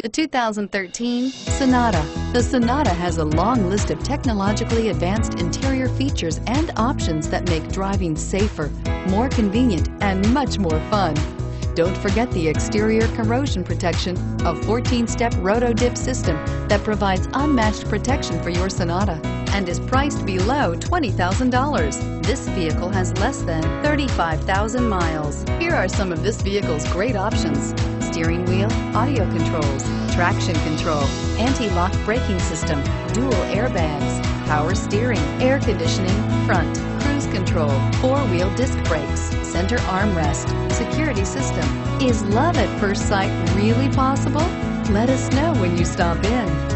The 2013 Sonata. The Sonata has a long list of technologically advanced interior features and options that make driving safer, more convenient, and much more fun. Don't forget the exterior corrosion protection, a 14-step roto-dip system that provides unmatched protection for your Sonata and is priced below $20,000. This vehicle has less than 35,000 miles. Here are some of this vehicle's great options: steering wheel audio controls, traction control, anti-lock braking system, dual airbags, power steering, air conditioning, front, cruise control, four-wheel disc brakes, center armrest, security system. Is love at first sight really possible? Let us know when you stop in.